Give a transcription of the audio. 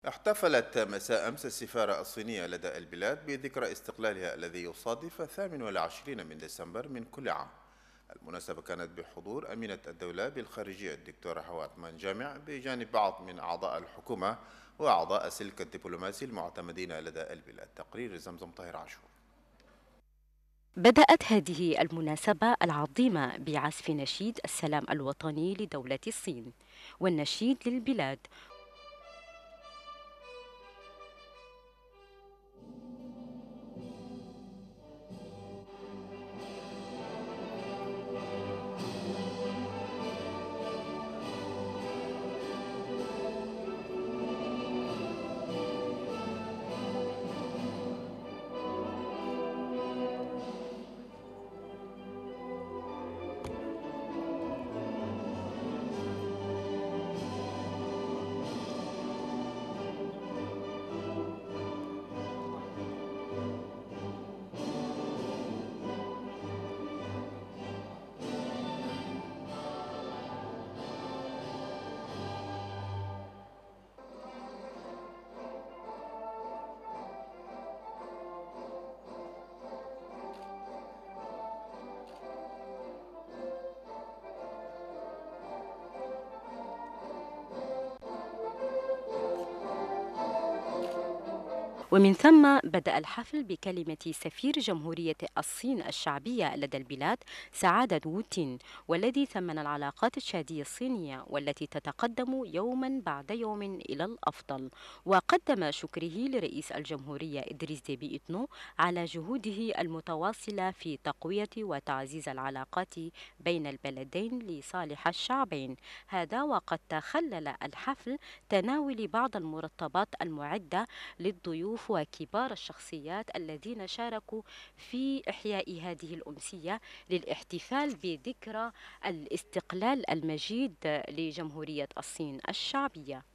احتفلت مساء أمس السفارة الصينية لدى البلاد بذكرى استقلالها الذي يصادف 28 من ديسمبر من كل عام. المناسبة كانت بحضور أمينة الدولة بالخارجية الدكتورة حواتمان جامع بجانب بعض من أعضاء الحكومة وأعضاء السلك الدبلوماسي المعتمدين لدى البلاد. تقرير زمزم طاهر عاشور. بدأت هذه المناسبة العظيمة بعزف نشيد السلام الوطني لدولة الصين والنشيد للبلاد. ومن ثم بدأ الحفل بكلمة سفير جمهورية الصين الشعبية لدى البلاد سعادة ووتين، والذي ثمن العلاقات الشادية الصينية والتي تتقدم يوما بعد يوم إلى الأفضل. وقدم شكره لرئيس الجمهورية إدريس ديبي إتنو على جهوده المتواصلة في تقوية وتعزيز العلاقات بين البلدين لصالح الشعبين. هذا وقد تخلل الحفل تناول بعض المرطبات المعدة للضيوف وكبار الشخصيات الذين شاركوا في إحياء هذه الأمسية للاحتفال بذكرى الاستقلال المجيد لجمهورية الصين الشعبية.